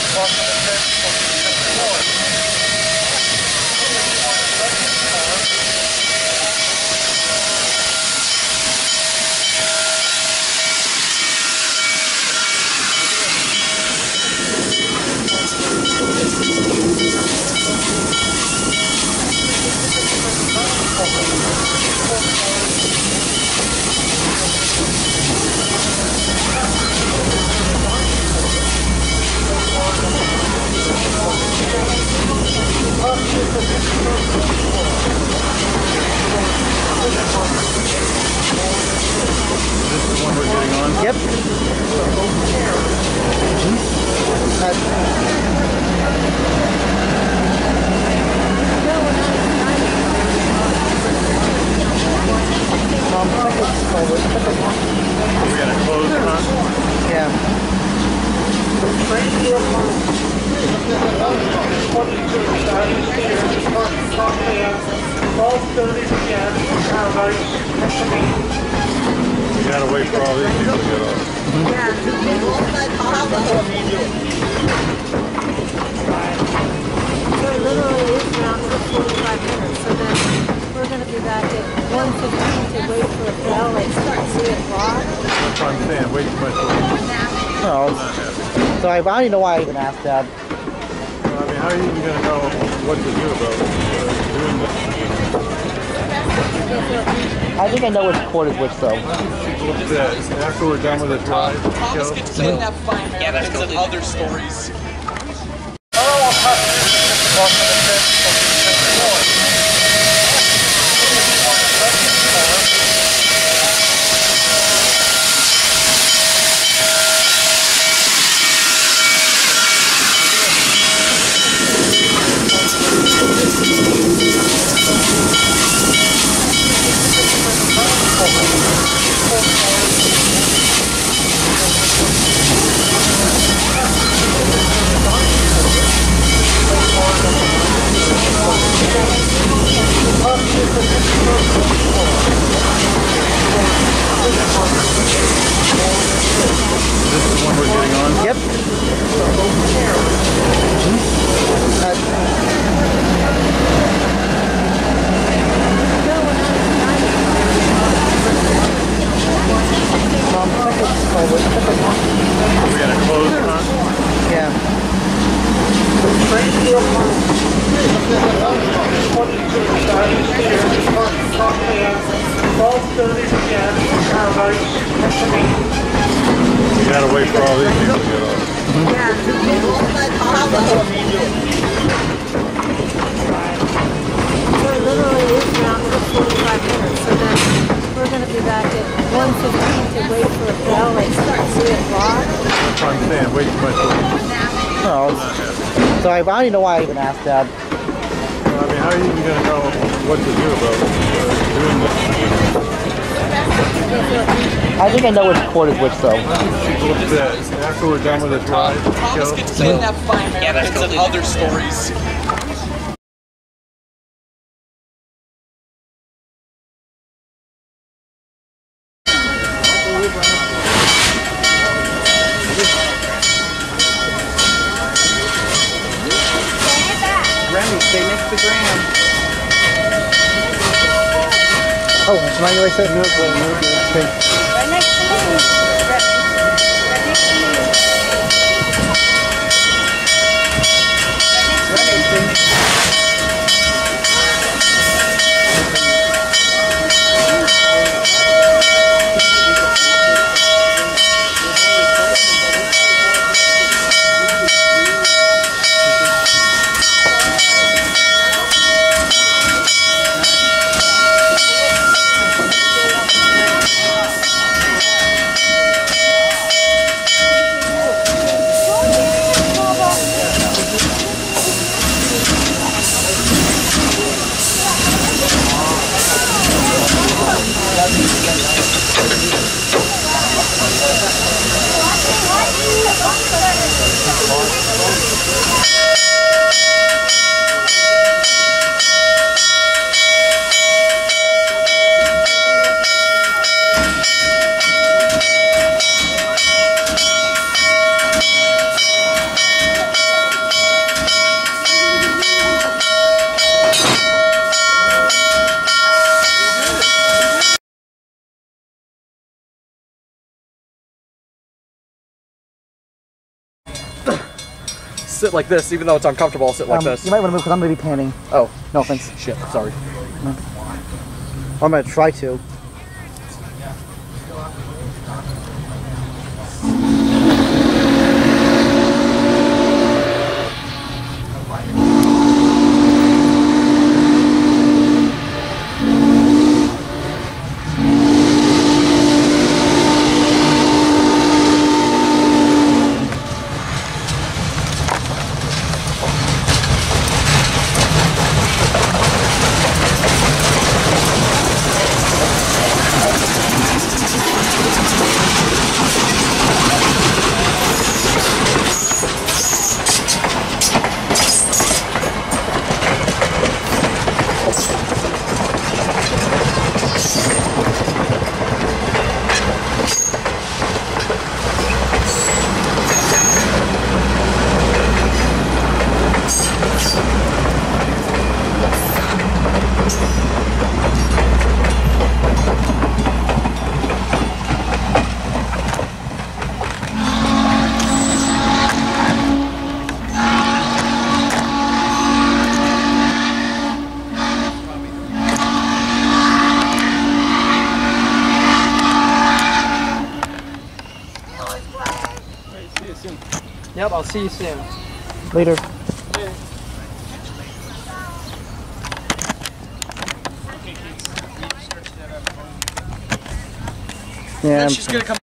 Yep. We got a closed hunt? Yeah. You gotta wait for all these people to get off. So it literally is around 45 minutes. So then we're going to be back at 1:15 to wait for a bell at 3 o'clock. That's what I'm saying, way too much. No. So I don't even know why I even asked that. I mean, how are you even gonna know what to do about doing this? I think I know which court is which, though. What's that? After we're done with the drive, Thomas gets to that fine because of other stories. this is when we're getting on. Yep. We got a closed hunt? Yeah. You gotta wait for all these people to get off. So it literally is around 45 minutes. So then we're going to be back at 1:15 to wait for a bell at 3 o'clock. That's what I'm saying, way too much. No. So I don't even know why I even asked that. I mean, how are you even gonna know what to do about doing this? I think I know which court is which, though. What's that? After we're done with the drive, Thomas gets to that fine because of other stories. Remy, stay next to Graham. Oh, am I going to say? No, okay. Right next to me. Right next to me. Remy, stay next to sit like this, even though it's uncomfortable. I'll sit like this. You might want to move because I'm going to be panning. Oh, No offense. shit. Sorry. I'm going to try to. Yep, I'll see you soon. Later. Yeah. She's gonna come.